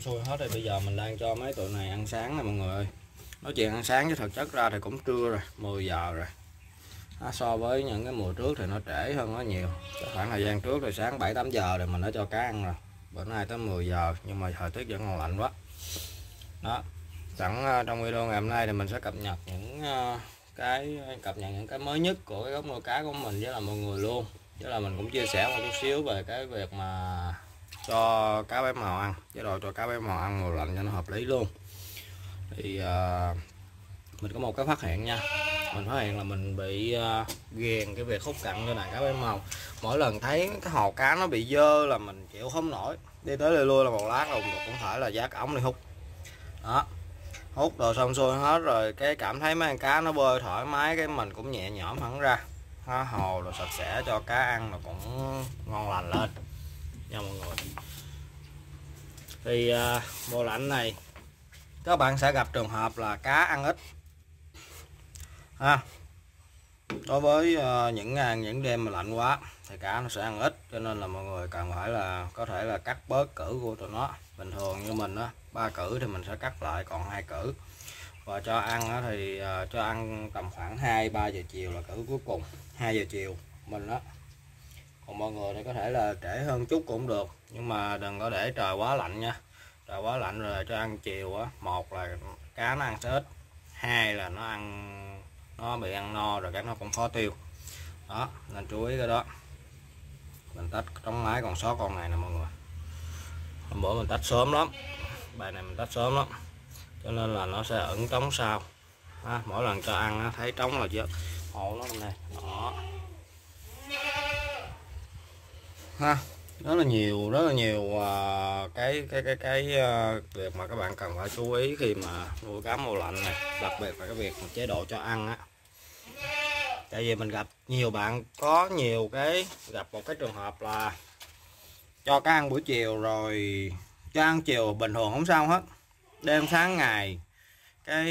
xong xuôi hết rồi, bây giờ mình đang cho mấy tụi này ăn sáng nè mọi người ơi. Nói chuyện ăn sáng chứ thực chất ra thì cũng trưa rồi, 10 giờ rồi. So với những cái mùa trước thì nó trễ hơn nó nhiều. Khoảng thời gian trước thì sáng 7-8 giờ rồi mình đã cho cá ăn rồi. Bữa nay tới 10 giờ nhưng mà thời tiết vẫn còn lạnh quá. Đó. Sẵn trong video ngày hôm nay thì mình sẽ cập nhật những cái mới nhất của cái gốc nuôi cá của mình với là mọi người luôn. Chứ là mình cũng chia sẻ một chút xíu về cái việc mà cho cá bé màu ăn, chế độ cho cá bé màu ăn mùa lạnh cho nó hợp lý luôn. Thì mình có một cái phát hiện nha. Mình phát hiện là mình bị ghiền cái việc hút cặn cho đàn cá bé màu. Mỗi lần thấy cái hồ cá nó bị dơ là mình chịu không nổi, đi tới đây lui là một lát rồi cũng phải là vác ống đi hút. Đó, hút đồ xong xuôi hết rồi cái cảm thấy mấy con cá nó bơi thoải mái, cái mình cũng nhẹ nhõm hẳn ra. Hồ rồi sạch sẽ cho cá ăn là cũng ngon lành lên nha mọi người. Thì mùa lạnh này các bạn sẽ gặp trường hợp là cá ăn ít ha. Đối với những đêm mà lạnh quá thì cá nó sẽ ăn ít, cho nên là mọi người cần phải là có thể là cắt bớt cử của tụi nó. Bình thường như mình á, 3 cử thì mình sẽ cắt lại còn 2 cử. Và cho ăn thì cho ăn tầm khoảng 2-3 giờ chiều là cử cuối cùng, 2 giờ chiều mình đó. Còn mọi người thì có thể là trễ hơn chút cũng được, nhưng mà đừng có để trời quá lạnh nha. Trời quá lạnh rồi cho ăn chiều á, một là cá nó ăn sẽ ít, hai là nó bị ăn no rồi cái nó cũng khó tiêu. Đó, nên chú ý cái đó. Mình tách trống máy còn sót con này nè mọi người. Hôm bữa mình tách sớm lắm, bài này mình tách sớm lắm, cho nên là nó sẽ ẩn trống sau. Mỗi lần cho ăn thấy trống là chứ hộ nó này. Đó. Rất là nhiều cái việc mà các bạn cần phải chú ý khi mà nuôi cá mùa lạnh này, đặc biệt là cái việc mà chế độ cho ăn á. Tại vì mình gặp nhiều bạn gặp một cái trường hợp là cho cá ăn buổi chiều rồi cho ăn chiều bình thường không sao hết, đêm sáng ngày cái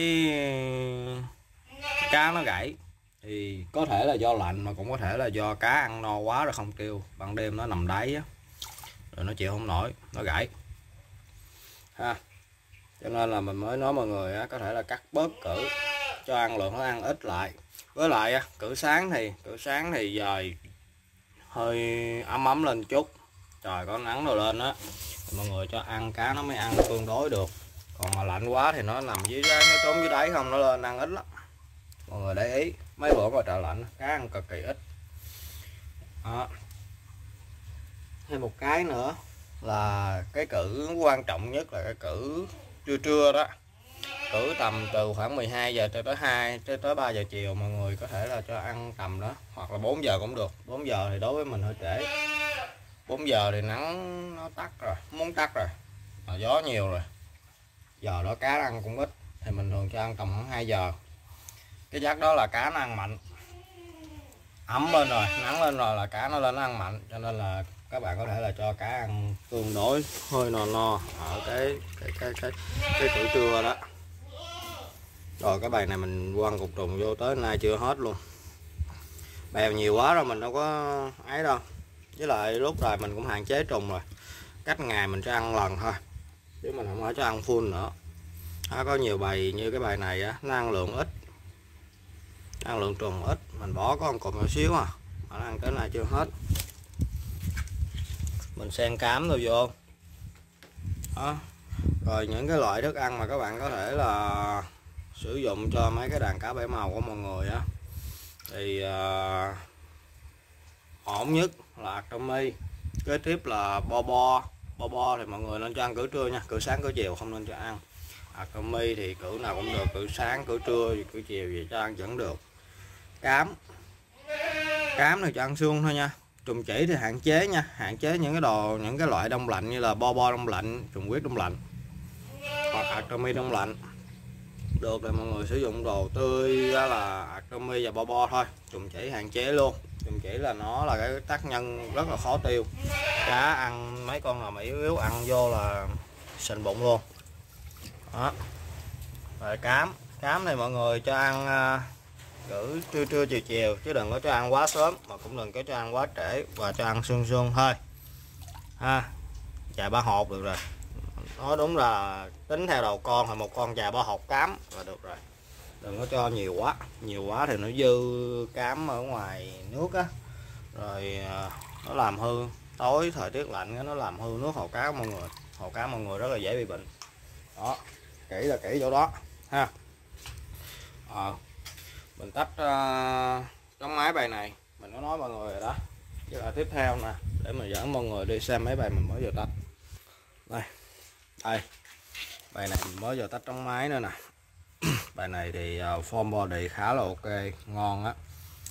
cá nó gãy. Thì có thể là do lạnh mà cũng có thể là do cá ăn no quá rồi không tiêu, ban đêm nó nằm đáy á, rồi nó chịu không nổi, nó gãy ha. Cho nên là mình mới nói mọi người á, có thể là cắt bớt cử, cho ăn lượng nó ăn ít lại. Với lại cử sáng thì giờ hơi ấm ấm lên chút, trời có nắng rồi lên á, mọi người cho ăn cá nó mới ăn tương đối được. Còn mà lạnh quá thì nó nằm dưới đáy, nó trốn dưới đáy không, nó lên ăn ít lắm. Mọi người để ý mấy bữa mà trời lạnh cá ăn cực kỳ ít. Đó. Thêm một cái nữa là cái cử quan trọng nhất là cái cử trưa đó. Cử tầm từ khoảng 12 giờ cho tới 3 giờ chiều mọi người có thể là cho ăn tầm đó, hoặc là 4 giờ cũng được. 4 giờ thì đối với mình hơi trễ. 4 giờ thì nắng nó tắt rồi, muốn tắt rồi, mà gió nhiều rồi. Giờ đó cá ăn cũng ít thì mình thường cho ăn tầm khoảng 2 giờ. Cái giấc đó là cá nó ăn mạnh, ấm lên rồi, nắng lên rồi là cá nó lên nó ăn mạnh, cho nên là các bạn có thể là cho cá ăn tương đối hơi no ở cái cử trưa đó. Rồi cái bài này mình quăng cục trùng vô tới nay chưa hết luôn, bèo nhiều quá rồi mình đâu có ấy đâu. Với lại lúc rồi mình cũng hạn chế trùng rồi, cách ngày mình cho ăn lần thôi chứ mình không phải cho ăn full nữa. Có nhiều bài như cái bài này nó ăn lượng ít, ăn lượng trùng ít, mình bỏ có một cục nhỏ xíu mà nó ăn tới nay chưa hết. Mình xen cám rồi vô đó. Rồi những cái loại thức ăn mà các bạn có thể là sử dụng cho mấy cái đàn cá bảy màu của mọi người á, thì ổn nhất là Atomy, kế tiếp là Bobo thì mọi người nên cho ăn cử trưa nha, cử sáng cử chiều không nên cho ăn. Atomy thì cử nào cũng được, cử sáng cử trưa cử chiều gì cho ăn vẫn được. Cám thì cho ăn xương thôi nha. Trùng chỉ thì hạn chế nha, hạn chế những cái loại đông lạnh như là Bobo đông lạnh, trùng huyết đông lạnh hoặc Atomy đông lạnh được, thì mọi người sử dụng đồ tươi đó là Atomy và Bobo thôi. Trùng chỉ hạn chế luôn, trùng chỉ là nó là cái tác nhân rất là khó tiêu. Cá ăn mấy con nào mà yếu ăn vô là sình bụng luôn đó. Rồi cám thì mọi người cho ăn cử trưa chiều chứ đừng có cho ăn quá sớm, mà cũng đừng có cho ăn quá trễ, và cho ăn sương thôi ha. Chạy 3 hộp được rồi, Nói đúng là tính theo đầu con thì một con chà 3 hột cám là được rồi, đừng có cho nhiều quá thì nó dư cám ở ngoài nước á, rồi nó làm hư. Tối thời tiết lạnh nó làm hư nước hồ cá mọi người, hồ cá mọi người rất là dễ bị bệnh. Đó, kỹ là kỹ chỗ đó ha. Mình tách chống máy bài này mình có nói mọi người rồi đó, chứ là tiếp theo nè, để mình dẫn mọi người đi xem mấy bài mình mới vừa tách. Đây bài này mình mới vừa tách chống máy nữa nè. Bài này thì form body khá là ok, ngon á.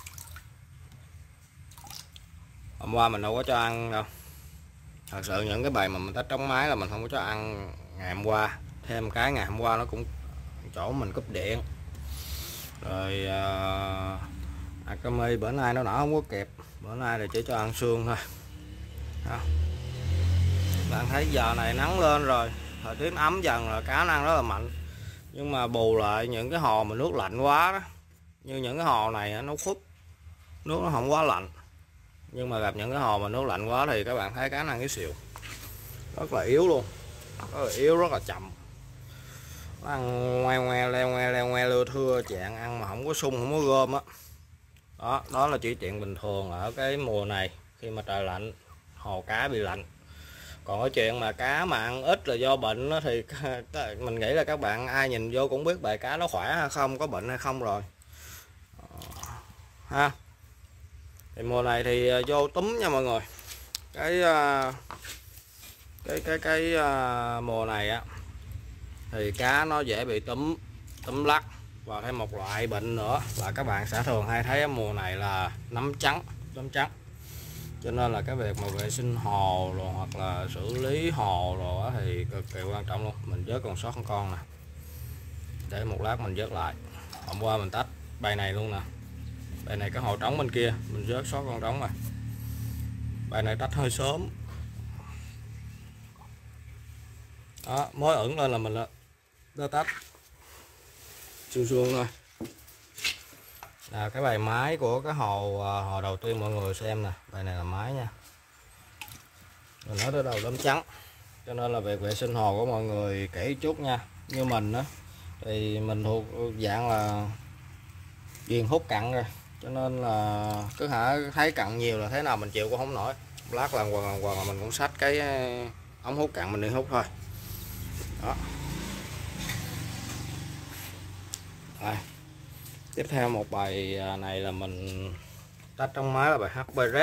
Hôm qua mình đâu có cho ăn đâu, thật sự những cái bài mà mình tách trống máy là mình không có cho ăn ngày hôm qua. Thêm cái ngày hôm qua nó cũng chỗ mình cúp điện rồi, Akami bữa nay nó nở không có kịp, bữa nay là chỉ cho ăn xương thôi. Đó. Bạn thấy giờ này nắng lên rồi, thời tiết ấm dần rồi, cá nó ăn rất là mạnh. Nhưng mà bù lại những cái hồ mà nước lạnh quá đó, như những cái hồ này nó khuất, nước nó không quá lạnh, nhưng mà gặp những cái hồ mà nước lạnh quá thì các bạn thấy cá nó ăn cái xìu rất là yếu luôn, rất là yếu, rất là chậm. Nó ăn ngoe leo ngoe lưa thưa, chạng ăn mà không có sung, không có gom á. Đó là chỉ chuyện bình thường ở cái mùa này khi mà trời lạnh, hồ cá bị lạnh. Còn cái chuyện mà cá mà ăn ít là do bệnh đó, thì mình nghĩ là các bạn ai nhìn vô cũng biết bầy cá nó khỏe hay không, có bệnh hay không rồi ha. Thì mùa này thì vô túm nha mọi người. Cái mùa này á thì cá nó dễ bị túm lắc, và thêm một loại bệnh nữa là các bạn sẽ thường hay thấy mùa này là nấm trắng. Cho nên là cái việc mà vệ sinh hồ rồi hoặc là xử lý hồ rồi thì cực kỳ quan trọng luôn. Mình vớt còn sót con nè, để một lát mình vớt lại. Hôm qua mình tách bài này luôn nè, bài này cái hồ trống bên kia mình vớt sót con trống rồi. Bài này tách hơi sớm đó, mới ẩn lên là mình đã tách suông thôi. Là cái bài máy của cái hồ đầu tiên mọi người xem nè, bài này là máy nha, mình nói tới đầu đốm trắng, cho nên là việc vệ sinh hồ của mọi người kỹ chút nha. Như mình đó thì mình thuộc dạng là ghiền hút cặn rồi, cho nên là cứ thấy cặn nhiều là thế nào mình chịu cũng không nổi, lát lần quần là mình cũng xách cái ống hút cặn mình đi hút thôi. Đó. Đây. Tiếp theo một bài này là mình tách trong máy là bài HP Red.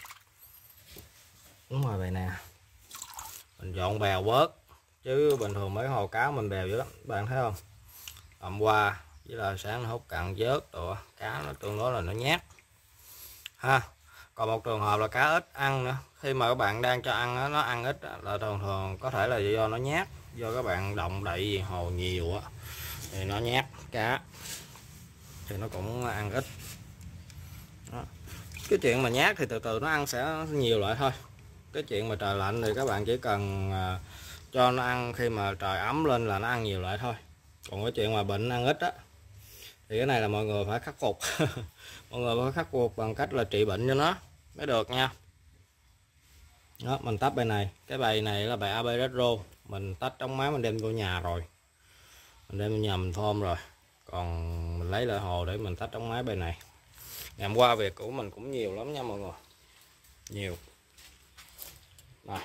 Đúng rồi, bài nè mình dọn bèo bớt, chứ bình thường mấy hồ cá mình bèo dữ lắm, bạn thấy không? Hôm qua với là sáng hút cặn vớt rồi, cá nó tương đối là nó nhát ha. Còn một trường hợp là cá ít ăn nữa, khi mà các bạn đang cho ăn nó ăn ít là thường có thể là do nó nhát, do các bạn động đậy gì hồ nhiều á thì nó nhát cá, thì nó cũng ăn ít. Đó. Cái chuyện mà nhát thì từ từ nó ăn sẽ nhiều lại thôi. Cái chuyện mà trời lạnh thì các bạn chỉ cần cho nó ăn khi mà trời ấm lên là nó ăn nhiều lại thôi. Còn cái chuyện mà bệnh ăn ít á thì cái này là mọi người phải khắc phục. Mọi người phải khắc phục bằng cách là trị bệnh cho nó mới được nha. Đó, mình tách bài này, cái bài này là bài AB Retro, mình tách trong máy mình đem vô nhà rồi, mình đem vô nhà mình form rồi, còn mình lấy lại hồ để mình tách trong máy bài này. Ngày hôm qua việc của mình cũng nhiều lắm nha mọi người, nhiều. Này,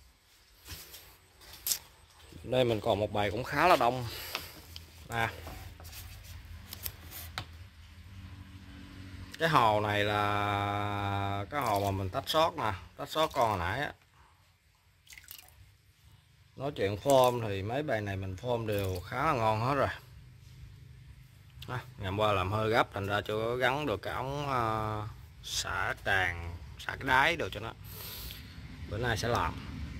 đây mình còn một bài cũng khá là đông nè. Cái hồ này là cái hồ mà mình tách sót nè, tách sót con hồi nãy á. Nói chuyện form thì mấy bài này mình form đều khá là ngon hết rồi. Ngày hôm qua làm hơi gấp thành ra chưa có gắn được cái ống xả tràn, xả cái đáy được cho nó. Bữa nay sẽ làm.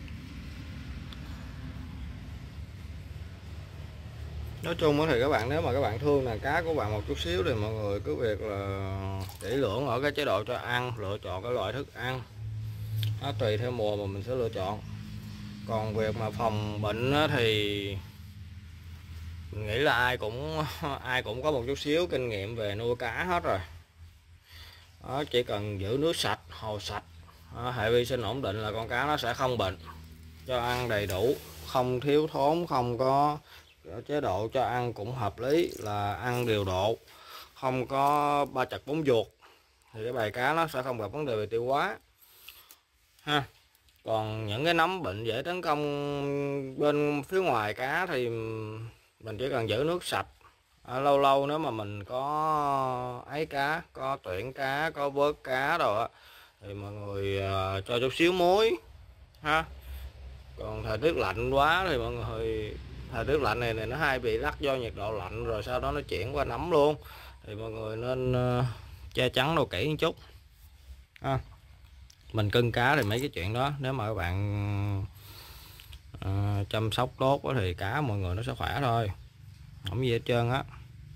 Nói chung thì các bạn, nếu mà các bạn thương là cá của bạn một chút xíu thì mọi người cứ việc là kỹ lưỡng ở cái chế độ cho ăn, lựa chọn cái loại thức ăn nó tùy theo mùa mà mình sẽ lựa chọn. Còn việc mà phòng bệnh thì mình nghĩ là ai cũng có một chút xíu kinh nghiệm về nuôi cá hết rồi. Đó, chỉ cần giữ nước sạch, hồ sạch, hệ vi sinh ổn định là con cá nó sẽ không bệnh. Cho ăn đầy đủ, không thiếu thốn, không có chế độ cho ăn cũng hợp lý, là ăn điều độ, không có ba chật bốn ruột, thì cái bầy cá nó sẽ không gặp vấn đề về tiêu hóa ha. Còn những cái nấm bệnh dễ tấn công bên phía ngoài cá thì mình chỉ cần giữ nước sạch. Lâu lâu nếu mà mình có ấy cá, có tuyển cá, có vớt cá rồi á, thì mọi người cho chút xíu muối ha. Còn thời tiết lạnh quá thì mọi người, thời tiết lạnh này nó hay bị lắc do nhiệt độ lạnh, rồi sau đó nó chuyển qua nấm luôn, thì mọi người nên che chắn đồ kỹ một chút ha. Mình cưng cá thì mấy cái chuyện đó nếu mà các bạn chăm sóc tốt thì cá mọi người nó sẽ khỏe thôi, không gì hết trơn á.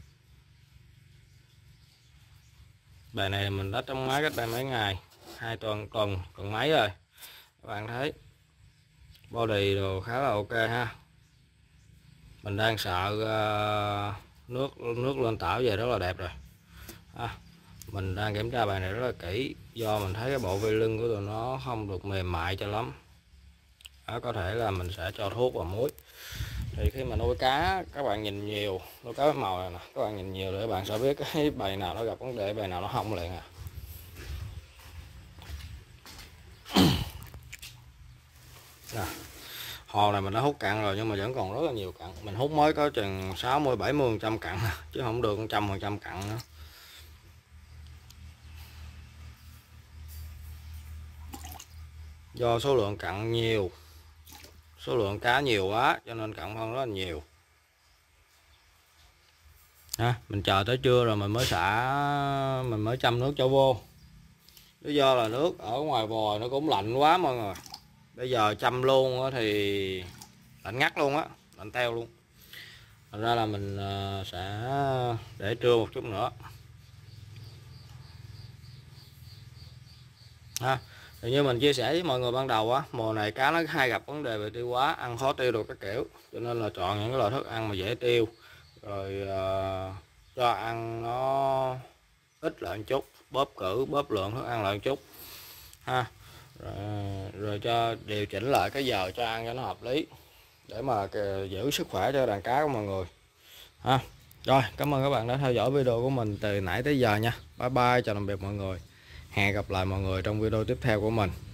Bài này mình đã trong máy cách đây mấy ngày, 2 tuần tuần mấy rồi, các bạn thấy body đồ khá là ok ha. Mình đang sợ nước lên tảo về rất là đẹp rồi ha. Mình đang kiểm tra bài này rất là kỹ, do mình thấy cái bộ vây lưng của tụi nó không được mềm mại cho lắm đó, có thể là mình sẽ cho thuốc và muối. Thì khi mà nuôi cá các bạn nhìn nhiều, nuôi cá màu này nè, các bạn nhìn nhiều để các bạn sẽ biết cái bầy nào nó gặp vấn đề, bầy nào nó không liền à. Nè, hồ này mình đã hút cạn rồi nhưng mà vẫn còn rất là nhiều cặn, mình hút mới có chừng 60-70% cặn chứ không được 100% cặn nữa. Do số lượng cặn nhiều, số lượng cá nhiều quá cho nên cặn phân rất là nhiều. Mình chờ tới trưa rồi mình mới xả, mình mới chăm nước cho vô. Lý do là nước ở ngoài vòi nó cũng lạnh quá mọi người. Bây giờ chăm luôn thì lạnh ngắt luôn á, lạnh teo luôn. Thành ra là mình sẽ để trưa một chút nữa. Thì như mình chia sẻ với mọi người ban đầu á, mùa này cá nó hay gặp vấn đề về tiêu hóa, ăn khó tiêu được các kiểu, cho nên là chọn những cái loại thức ăn mà dễ tiêu, rồi cho ăn nó ít lại một chút, bóp lượng thức ăn lại một chút ha, rồi cho điều chỉnh lại cái giờ cho ăn cho nó hợp lý để mà giữ sức khỏe cho đàn cá của mọi người ha. Rồi, cảm ơn các bạn đã theo dõi video của mình từ nãy tới giờ nha. Bye bye, chào tạm biệt mọi người. Hẹn gặp lại mọi người trong video tiếp theo của mình.